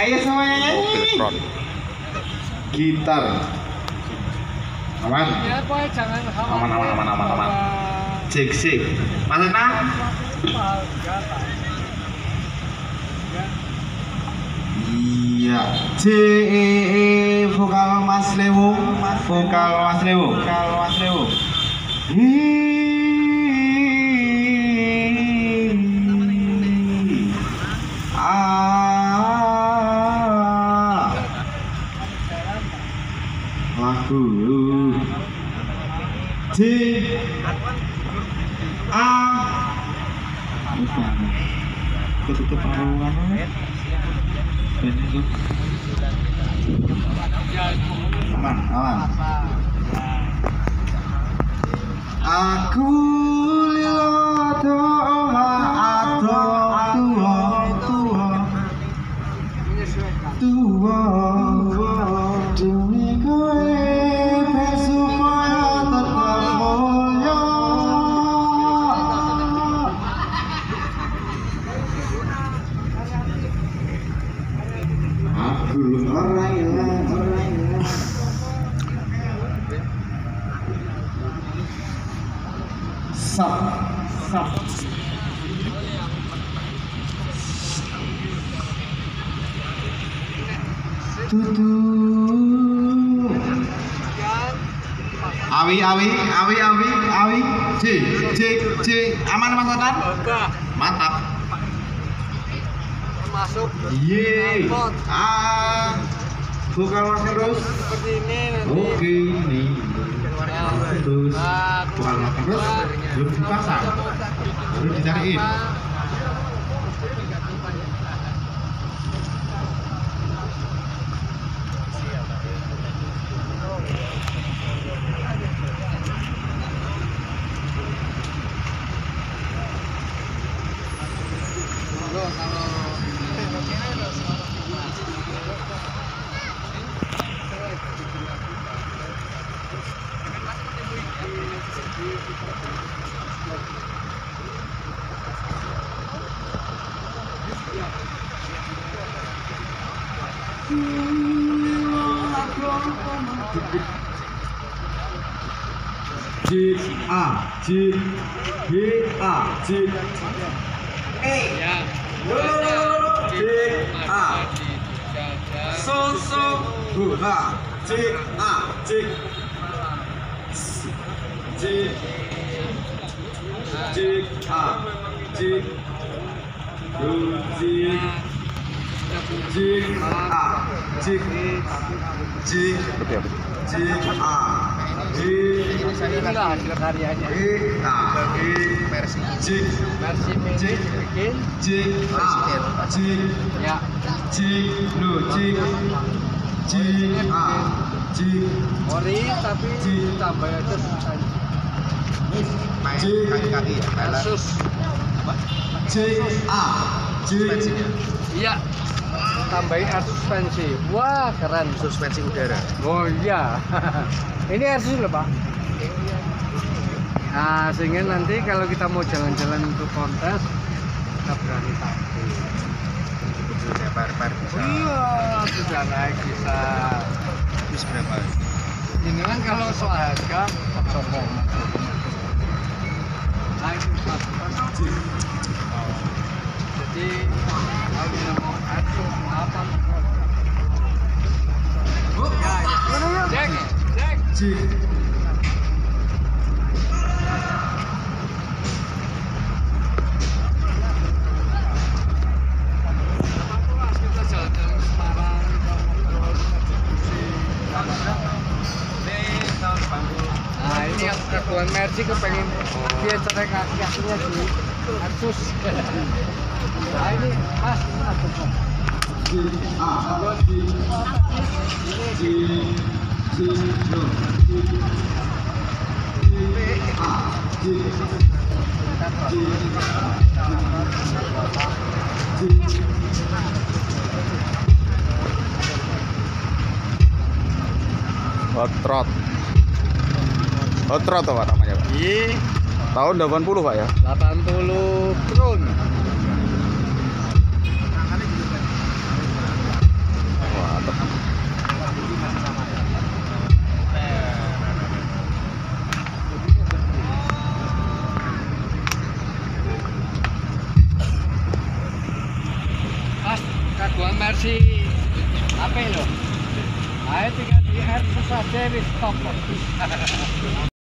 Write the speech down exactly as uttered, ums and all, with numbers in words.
Ayo semuanya nyanyi. Gitar. Aman. Ya, boy, jangan Aman aman aman aman aman. Cek cek. Mas Enang. Iya. C E E vokal Mas Lewu, vokal Mas Lewu, vokal Mas Lewu. Ah. Lagu C A. Ketutup arungan. Aman, aman. Aku lilo doa ado tua tua tua demi kowe ben supaya tetap mulya. Aku orang yang orang yang sap sap tutu awi awi awi awi awi c c c aman Mas Otan? Mantap. Masuk. Ye. Ah. Vokal Mas terus Seperti ini nanti. oke ini terus Ah, vokal Mas terus belum dipasang belum dicariin. Kalau kalau J A J B A J E ya. J A Sosok Buha J A J J J A J J J A J J J A J Inilah hasil karyanya. E A Versi J versi J bikin J A J ya. J lo J J A J Ori tapi ditambah aja J kaki-kaki versus J A J iya. Tambahin air suspensi. Wah, keren. suspensi udara. Oh iya. Ini air susu loh, Pak. Nah, sehingga nanti kalau kita mau jalan-jalan untuk kontes, kita berani pakai. Sebetulnya par-par bisa. Iya, sudah naik bisa. Habis berapa? Ini kan kalau soal harga, sombong. Nah, itu satu. Jadi, kalau kita mau atur apa? Ya, ya. Cek, cek. J Kita jalan-jalan ke Semarang. Nah, ini yang kedua Mercy kepengen dia cerai kaki-kakinya di Asus. Nah, ini Mas, Asus. J A J J J lo J A J Hot rod. Hot rod apa namanya, Pak? Iya, Tahun delapan puluh, Pak ya? delapan puluh Crown. si apa lo? Ayo tinggal di air susah, Davis stop.